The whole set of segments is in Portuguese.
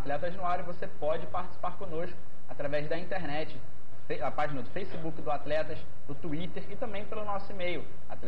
Atletas no Ar, e você pode participar conosco através da internet, a página do Facebook do Atletas, do Twitter e também pelo nosso e-mail,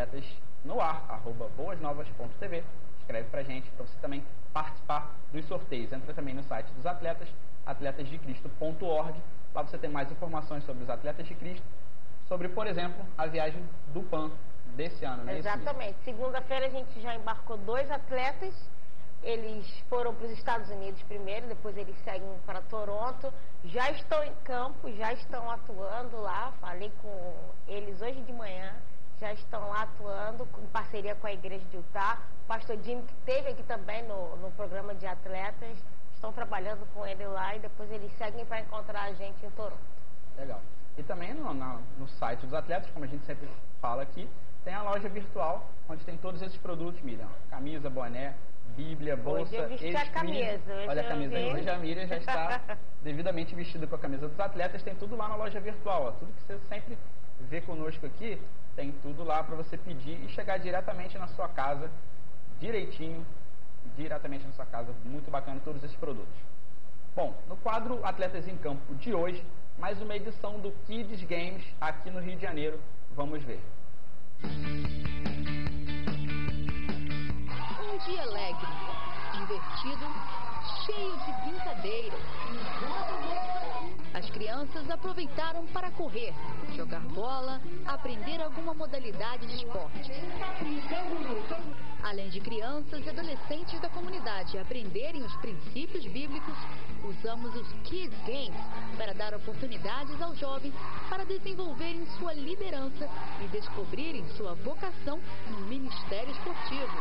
atletasnoar@boasnovas.tv. Escreve pra gente, para você também participar dos sorteios. Entra também no site dos atletas, atletasdecristo.org. Lá você tem mais informações sobre os Atletas de Cristo, sobre, por exemplo, a viagem do PAN desse ano, né? Exatamente. Segunda-feira a gente já embarcou 2 atletas. Eles foram para os Estados Unidos primeiro, depois eles seguem para Toronto. Já estão em campo, já estão atuando lá. Falei com eles hoje de manhã. Já estão lá atuando em parceria com a igreja de Utah. O pastor Jimmy, que esteve aqui também no programa de atletas, estão trabalhando com ele lá e depois eles seguem para encontrar a gente em Toronto. Legal. E também no site dos atletas, como a gente sempre fala aqui, tem a loja virtual, onde tem todos esses produtos, Miriam. Camisa, boné, Bíblia, bolsa, hoje eu vesti a camisa. Olha a camisa aí. Hoje a Miriam já está devidamente vestida com a camisa dos atletas. Tem tudo lá na loja virtual. Ó. Tudo que você sempre vê conosco aqui, tem tudo lá para você pedir e chegar diretamente na sua casa, direitinho, diretamente na sua casa. Muito bacana todos esses produtos. Bom, no quadro Atletas em Campo de hoje, mais uma edição do Kids Games aqui no Rio de Janeiro. Vamos ver. Um dia alegre, divertido, cheio de brincadeiras. As crianças aproveitaram para correr, jogar bola, aprender alguma modalidade de esporte. Além de crianças e adolescentes da comunidade aprenderem os princípios bíblicos, usamos os Kids Games para dar oportunidades aos jovens para desenvolverem sua liderança e descobrirem sua vocação no ministério esportivo.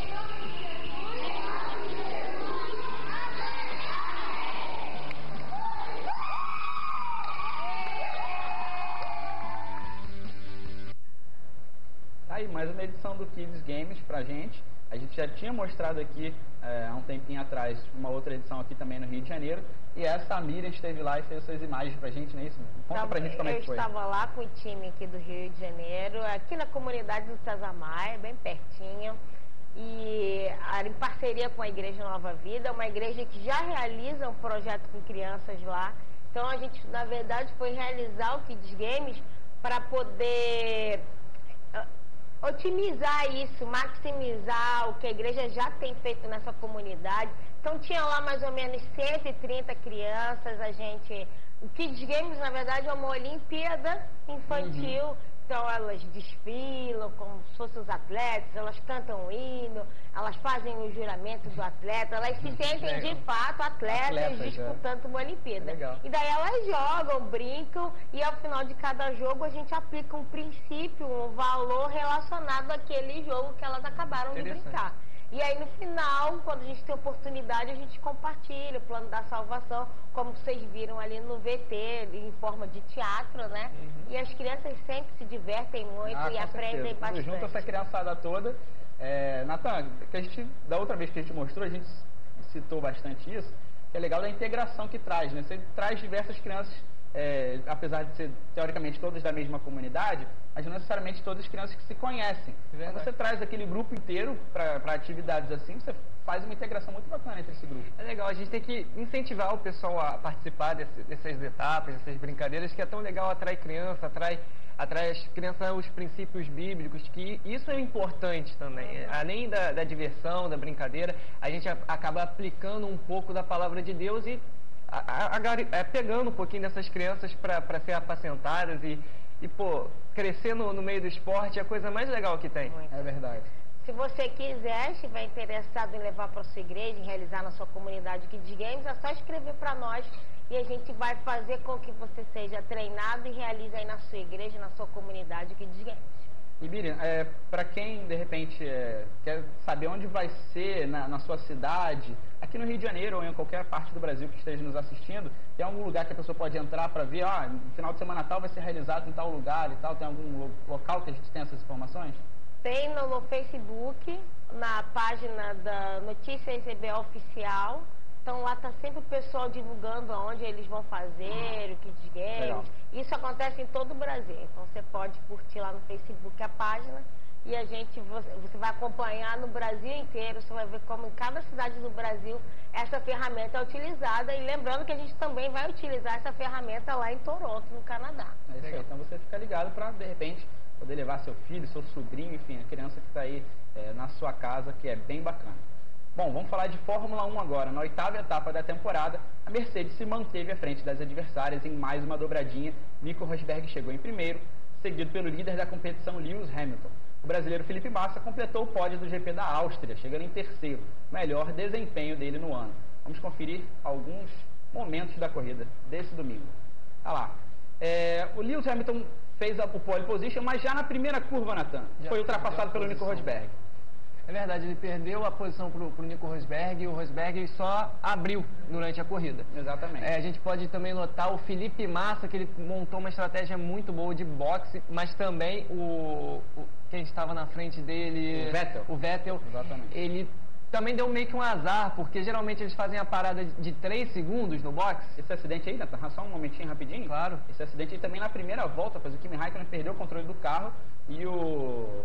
Aí, mais uma edição do Kids Games pra gente. A gente já tinha mostrado aqui há um tempinho atrás uma outra edição aqui também no Rio de Janeiro. E essa a Miriam esteve lá e fez suas imagens pra gente, não é isso? Conta pra gente como é que foi. Eu estava lá com o time aqui do Rio de Janeiro, aqui na comunidade do César Maia, bem pertinho. E em parceria com a Igreja Nova Vida, uma igreja que já realiza um projeto com crianças lá. Então a gente, na verdade, foi realizar o Kids Games para poder otimizar isso, maximizar o que a igreja já tem feito nessa comunidade. Então tinha lá mais ou menos 130 crianças. O Kids Games, na verdade, é uma Olimpíada infantil. Então elas desfilam como se fossem os atletas, elas cantam o hino, elas fazem o juramento do atleta, elas se sentem de fato atletas disputando uma Olimpíada. E daí elas jogam, brincam e ao final de cada jogo a gente aplica um princípio, um valor relacionado àquele jogo que elas acabaram de brincar. E aí no final, quando a gente tem oportunidade, a gente compartilha o plano da salvação, como vocês viram ali no VT, em forma de teatro, né? E as crianças sempre se divertem muito e aprendem bastante. Junto essa criançada toda. Natan, da outra vez que a gente mostrou, a gente citou bastante isso, que é legal da integração que traz, né? Você traz diversas crianças, apesar de ser teoricamente todas da mesma comunidade, mas não necessariamente todas as crianças que se conhecem. Então você traz aquele grupo inteiro para atividades assim, você faz uma integração muito bacana entre esse grupo. É legal, a gente tem que incentivar o pessoal a participar dessas etapas, dessas brincadeiras, que é tão legal, atrai criança, atrai as crianças aos princípios bíblicos, que isso é importante também. Além da diversão, da brincadeira, a gente acaba aplicando um pouco da palavra de Deus e pegando um pouquinho dessas crianças para ser apacentadas e crescer no meio do esporte é a coisa mais legal que tem. É verdade. Se você quiser, estiver interessado em levar para a sua igreja, em realizar na sua comunidade Kids Games, é só escrever para nós e a gente vai fazer com que você seja treinado e realize aí na sua igreja, na sua comunidade Kids Games. E Miriam, para quem de repente quer saber onde vai ser na sua cidade, aqui no Rio de Janeiro ou em qualquer parte do Brasil que esteja nos assistindo, tem algum lugar que a pessoa pode entrar para ver, no final de semana tal vai ser realizado em tal lugar e tal, tem algum local que a gente tem essas informações? Tem no Facebook, na página da Notícia ICB Oficial, Então lá tá sempre o pessoal divulgando aonde eles vão fazer, o Kids Games. Legal. Isso acontece em todo o Brasil. Então você pode curtir lá no Facebook a página e você vai acompanhar no Brasil inteiro. Você vai ver como em cada cidade do Brasil essa ferramenta é utilizada. E lembrando que a gente também vai utilizar essa ferramenta lá em Toronto, no Canadá. É isso aí. Então você fica ligado para, de repente, poder levar seu filho, seu sobrinho, enfim, a criança que está aí na sua casa, que é bem bacana. Bom, vamos falar de Fórmula 1 agora. Na 8ª etapa da temporada, a Mercedes se manteve à frente das adversárias em mais uma dobradinha. Nico Rosberg chegou em primeiro, seguido pelo líder da competição, Lewis Hamilton. O brasileiro Felipe Massa completou o pódio do GP da Áustria, chegando em terceiro, melhor desempenho dele no ano. Vamos conferir alguns momentos da corrida desse domingo. Olha lá. O Lewis Hamilton fez o pole position, mas já na primeira curva, Nathan, foi ultrapassado pelo Nico Rosberg. É verdade, ele perdeu a posição para o Nico Rosberg e o Rosberg só abriu durante a corrida. Exatamente. A gente pode também notar o Felipe Massa, que ele montou uma estratégia muito boa de boxe, mas também quem estava na frente dele, o Vettel, exatamente. Ele também deu meio que um azar, porque geralmente eles fazem a parada de 3 segundos no boxe. Esse acidente aí, Nathan, só um momentinho rapidinho. Claro. Esse acidente aí também na primeira volta, pois o Kimi Raikkonen perdeu o controle do carro e o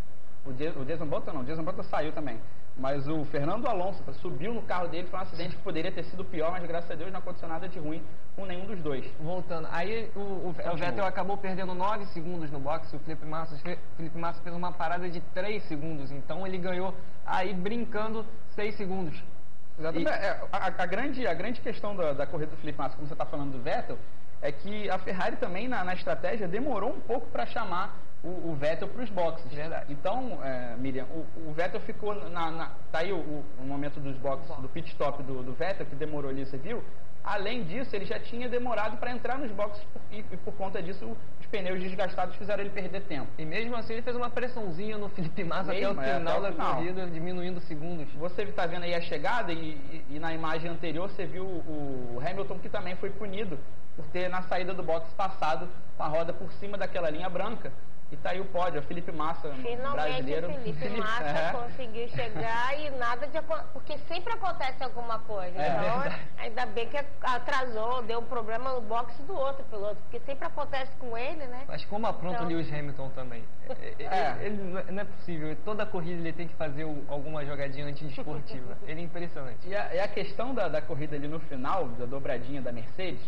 Jason Button não, o Jason Button saiu também. Mas o Fernando Alonso subiu no carro dele, foi um acidente que poderia ter sido pior, mas graças a Deus não aconteceu nada de ruim com nenhum dos dois. Voltando, aí o Vettel acabou perdendo 9 segundos no boxe, o Felipe Massa fez uma parada de 3 segundos, então ele ganhou aí brincando 6 segundos. Exatamente. A grande questão da corrida do Felipe Massa, como você está falando do Vettel, é que a Ferrari também na estratégia demorou um pouco para chamar o Vettel para os boxes. Verdade. Então, Miriam, o Vettel ficou tá aí o momento dos boxes, do pit stop do Vettel, que demorou ali, você viu? Além disso, ele já tinha demorado para entrar nos boxes e por conta disso os pneus desgastados fizeram ele perder tempo. E mesmo assim ele fez uma pressãozinha no Felipe Massa até o final da corrida, diminuindo segundos. Você está vendo aí a chegada e na imagem anterior você viu o Hamilton, que também foi punido por ter na saída do box passado com a roda por cima daquela linha branca. E tá aí o pódio, o Felipe Massa, brasileiro. Finalmente o Felipe Massa conseguiu chegar e nada de... Porque sempre acontece alguma coisa. Então, ainda bem que atrasou, deu um problema no box do outro piloto. Porque sempre acontece com ele, né? Mas como apronta o Lewis Hamilton também. Ele não é possível. Toda corrida ele tem que fazer alguma jogadinha antidesportiva. Ele é impressionante. E a questão da corrida ali no final, da dobradinha da Mercedes,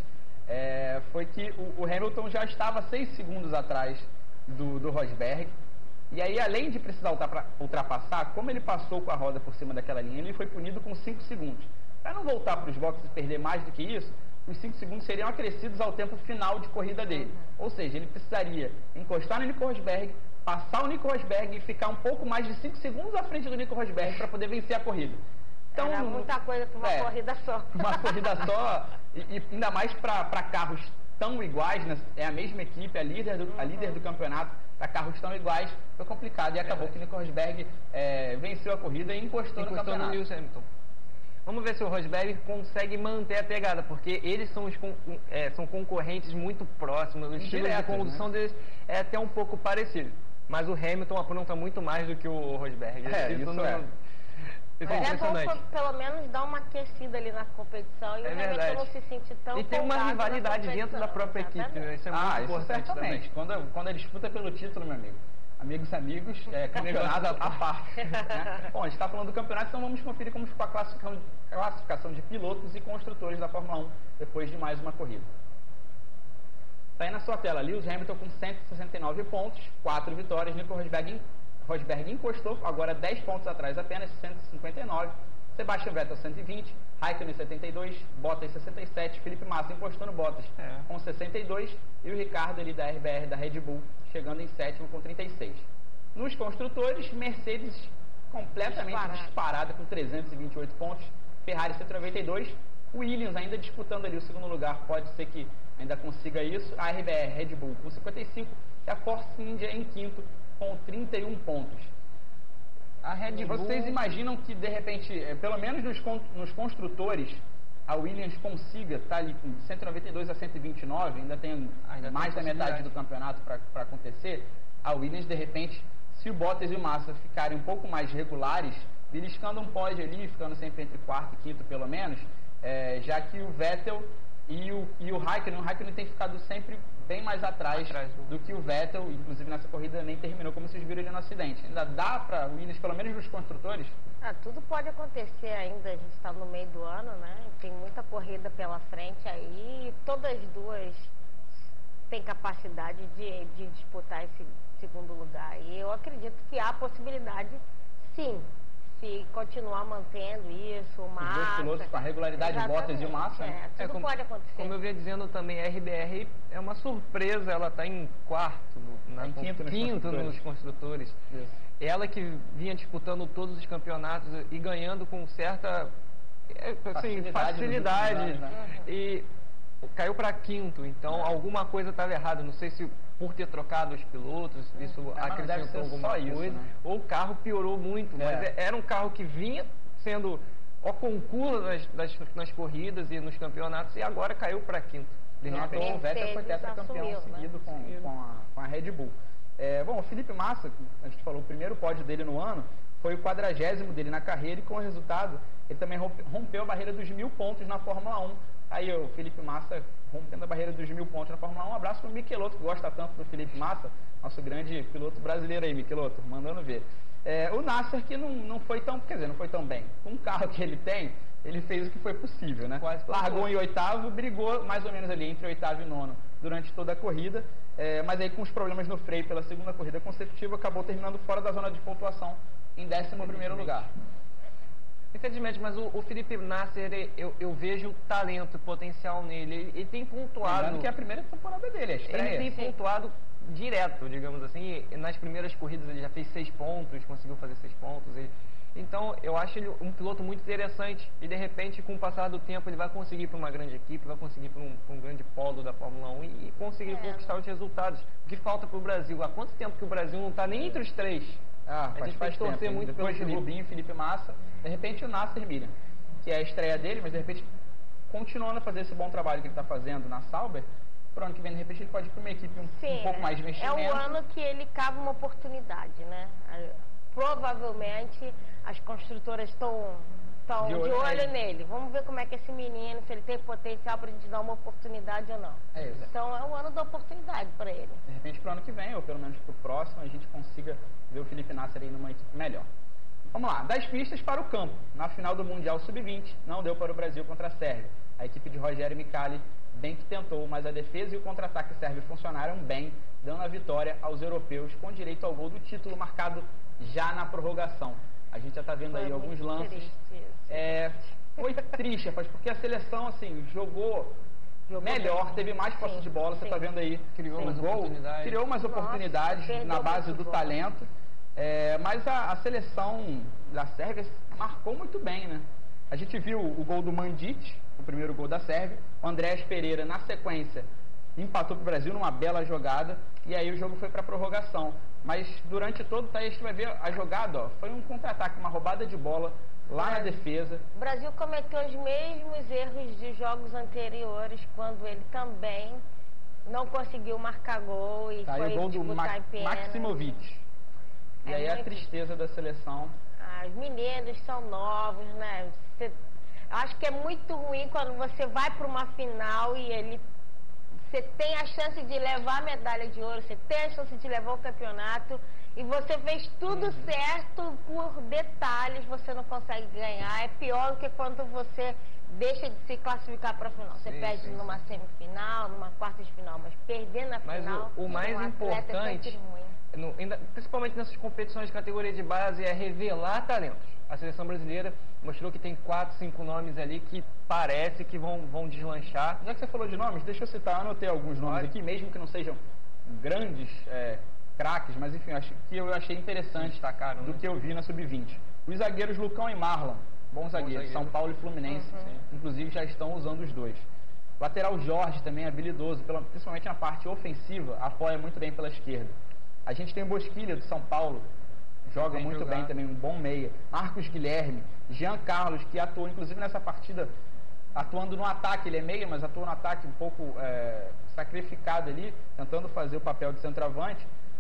foi que o Hamilton já estava 6 segundos atrás do Rosberg, e aí além de precisar ultrapassar, como ele passou com a roda por cima daquela linha, ele foi punido com 5 segundos. Para não voltar para os boxes e perder mais do que isso, os 5 segundos seriam acrescidos ao tempo final de corrida dele. Ou seja, ele precisaria encostar no Nico Rosberg, passar o Nico Rosberg e ficar um pouco mais de 5 segundos à frente do Nico Rosberg para poder vencer a corrida. Então, era muita coisa para uma corrida só. Uma corrida só, e ainda mais para carros tão iguais, né? É a mesma equipe, a líder do campeonato, para carros tão iguais, foi complicado. E acabou que o Nico Rosberg venceu a corrida e encostou no campeonato. No Lewis Hamilton. Vamos ver se o Rosberg consegue manter a pegada, porque eles são concorrentes muito próximos, o estilo de condução deles é até um pouco parecido. Mas o Hamilton apronta muito mais do que o Rosberg. Isso é impressionante. Bom pelo menos dar uma aquecida ali na competição e o Hamilton não se sentir tão e tem uma rivalidade dentro da própria equipe, né? Isso é muito importante certamente. Quando a disputa pelo título, meu amigo, amigos, campeonato à parte. Né? Bom, a gente está falando do campeonato, então vamos conferir como ficou a classificação de pilotos e construtores da Fórmula 1 depois de mais uma corrida. Está aí na sua tela, Lewis Hamilton com 169 pontos, 4 vitórias, Nico Rosberg encostou, agora 10 pontos atrás apenas, 159. Sebastian Vettel 120, Raikkonen 72, Bottas 67, Felipe Massa encostou no Bottas com 62 e o Ricardo ali da RBR da Red Bull chegando em sétimo com 36. Nos construtores, Mercedes completamente disparada com 328 pontos, Ferrari 192, Williams ainda disputando ali o segundo lugar, pode ser que ainda consiga isso, a RBR Red Bull com 55 e a Force India em quinto com 31 pontos. A Red Bull... Vocês imaginam que, de repente, pelo menos nos construtores, a Williams consiga estar ali com 192 a 129, ainda tem mais da metade do campeonato para acontecer. A Williams, de repente, se o Bottas e o Massa ficarem um pouco mais regulares beliscando um pódio ali, ficando sempre entre quarto e quinto pelo menos, já que o Vettel e o Raikkonen tem ficado sempre bem mais atrás do que o Vettel, inclusive nessa corrida nem terminou, como vocês viram ali no acidente. Ainda dá para o Williams, pelo menos nos construtores? Tudo pode acontecer ainda, a gente está no meio do ano, né? Tem muita corrida pela frente aí, e todas as duas têm capacidade de disputar esse segundo lugar. E eu acredito que há possibilidade, sim, se continuar mantendo isso, o Massa... Os dois pilotos com a regularidade, Bottas e o Massa. Tudo pode acontecer. Como eu vinha dizendo também, a RBR é uma surpresa, ela está em quarto, quinto nos construtores. Isso. Ela que vinha disputando todos os campeonatos e ganhando com certa facilidade e caiu para quinto, então alguma coisa estava errada, não sei se por ter trocado os pilotos, isso acrescentou alguma coisa, né? Ou o carro piorou muito, mas era um carro que vinha sendo concurso nas corridas e nos campeonatos e agora caiu para quinto. O Vettel foi tetracampeão seguido com a Red Bull. Bom, o Felipe Massa, a gente falou, o primeiro pódio dele no ano foi o 40º dele na carreira e com o resultado ele também rompeu a barreira dos 1000 pontos na Fórmula 1. Aí o Felipe Massa rompendo a barreira dos 1000 pontos na Fórmula 1. Um abraço para o Michelotto, que gosta tanto do Felipe Massa, nosso grande piloto brasileiro aí, Michelotto, mandando ver. O Nasser que não foi tão, não foi tão bem. Com o carro que ele tem, ele fez o que foi possível, né? Largou em oitavo, brigou mais ou menos ali entre oitavo e nono durante toda a corrida, mas aí com os problemas no freio pela segunda corrida consecutiva, acabou terminando fora da zona de pontuação em 11º lugar. Infelizmente, mas o Felipe Nasser, eu vejo talento, potencial nele. Ele tem pontuado... Lembrando que é a primeira temporada dele, a estreia. Ele tem pontuado direto, digamos assim. Nas primeiras corridas ele já fez 6 pontos, conseguiu fazer 6 pontos. Então, eu acho ele um piloto muito interessante. E, de repente, com o passar do tempo, ele vai conseguir para uma grande equipe, vai conseguir para um grande polo da Fórmula 1 e conseguir conquistar os resultados. O que falta para o Brasil? Há quanto tempo que o Brasil não está nem entre os 3? A gente vai torcer muito depois pelo de Rubinho, Felipe Massa, de repente o Nasser Miriam, que é a estreia dele, mas de repente continuando a fazer esse bom trabalho que ele está fazendo na Sauber, pro ano que vem de repente ele pode ir para uma equipe um pouco mais de investimento. É o ano que ele cava uma oportunidade, né? Provavelmente as construtoras estão de olho nele. Vamos ver como é que esse menino, se ele tem potencial para a gente dar uma oportunidade ou não. Então é o ano da oportunidade para ele. De repente pro ano que vem, ou pelo menos pro próximo, a gente consiga ver o Felipe Nasser aí numa equipe melhor. Vamos lá, das pistas para o campo. Na final do Mundial Sub-20, não deu para o Brasil contra a Sérvia. A equipe de Rogério Micali bem que tentou, mas a defesa e o contra-ataque sérvio funcionaram bem, dando a vitória aos europeus com direito ao gol do título marcado já na prorrogação. A gente já está vendo aí alguns lances. Foi triste, rapaz, porque a seleção assim jogou melhor, teve mais posse de bola, você está vendo aí, criou umas oportunidades na base do talento. Mas a seleção da Sérvia marcou muito bem, né? A gente viu o gol do Mandit, o primeiro gol da Sérvia, o Andrés Pereira na sequência empatou para o Brasil numa bela jogada e aí o jogo foi para a prorrogação. Mas durante todo o a gente vai ver a jogada, foi um contra-ataque, uma roubada de bola lá na defesa. O Brasil cometeu os mesmos erros de jogos anteriores, quando ele também não conseguiu marcar gol e foi o gol do Maximovic. E aí a tristeza da seleção. Os meninos são novos, né? Acho que é muito ruim quando você vai para uma final e você tem a chance de levar a medalha de ouro, você tem a chance de levar o campeonato e você fez tudo certo, por detalhes você não consegue ganhar. É pior do que quando você deixa de se classificar para a final. Você perde numa semifinal, numa quarta de final, mas perder na final... Mas o mais importante, principalmente nessas competições de categoria de base, é revelar talentos. A seleção brasileira mostrou que tem 4, 5 nomes ali que parece que vão deslanchar. Já que você falou de nomes, deixa eu citar, anotei alguns nomes aqui, mesmo que não sejam grandes craques, mas enfim, que eu achei interessante do que eu vi na Sub-20. Os zagueiros Lucão e Marlon, bons zagueiros, São Paulo e Fluminense, inclusive já estão usando os dois. Lateral Jorge também é habilidoso, principalmente na parte ofensiva, apoia muito bem pela esquerda. A gente tem o Bosquilha do São Paulo, joga muito bem também, um bom meia. Marcos Guilherme, Jean Carlos, que atuou inclusive nessa partida, atuando no ataque, ele é meia, mas atuou no ataque um pouco sacrificado ali, tentando fazer o papel de centroavante.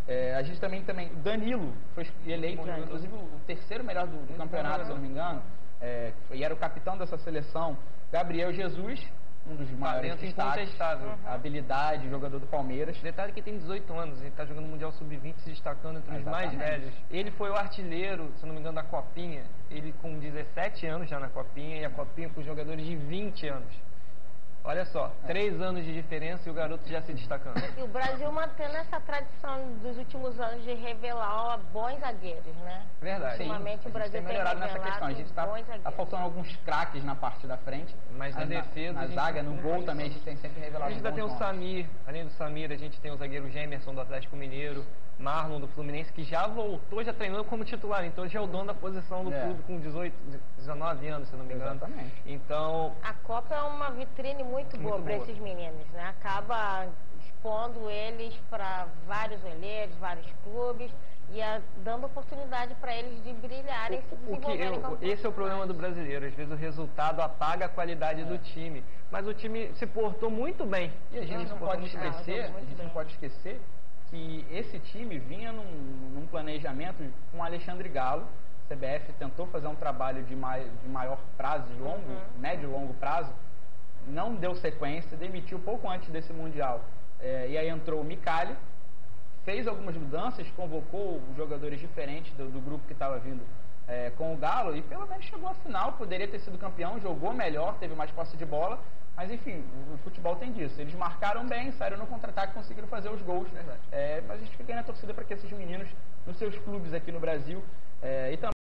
A gente também, Danilo foi eleito, inclusive, o terceiro melhor do campeonato, se eu não me engano, e era o capitão dessa seleção. Gabriel Jesus, um dos maiores destaques, habilidade, jogador do Palmeiras. Detalhe que tem 18 anos, ele está jogando o Mundial Sub-20, se destacando entre os mais velhos. Ele foi o artilheiro, se não me engano, da Copinha. Ele com 17 anos já na Copinha, e a Copinha com jogadores de 20 anos. Olha só, 3 anos de diferença e o garoto já se destacando. E o Brasil mantendo essa tradição dos últimos anos de revelar bons zagueiros, né? Verdade. Ultimamente o Brasil tem melhorado nessa questão. A gente tá faltando alguns craques na parte da frente. Mas na defesa, na zaga, no gol também, a gente tem sempre revelado. A gente ainda tem o Samir, além do Samir, a gente tem o zagueiro Gemerson do Atlético Mineiro, Marlon do Fluminense, que já voltou, já treinou como titular, então já é o dono da posição do clube com 19 anos, se não me engano. Exatamente. Então, a Copa é uma vitrine muito boa para esses meninos, né? Acaba expondo eles para vários olheiros, vários clubes e dando oportunidade para eles de brilharem e se desenvolverem. Esse é o problema do brasileiro, às vezes o resultado apaga a qualidade do time, mas o time se portou muito bem. E a gente não pode esquecer que esse time vinha num planejamento com o Alexandre Galo. A CBF tentou fazer um trabalho de maior prazo, médio e longo prazo, não deu sequência, demitiu pouco antes desse Mundial. E aí entrou o Micali, fez algumas mudanças, convocou jogadores diferentes do grupo que estava vindo com o Galo e pelo menos chegou à final, poderia ter sido campeão, jogou melhor, teve mais posse de bola. Mas enfim, o futebol tem disso. Eles marcaram bem, saíram no contra-ataque, conseguiram fazer os gols. Mas a gente fica aí na torcida para que esses meninos, nos seus clubes aqui no Brasil, e também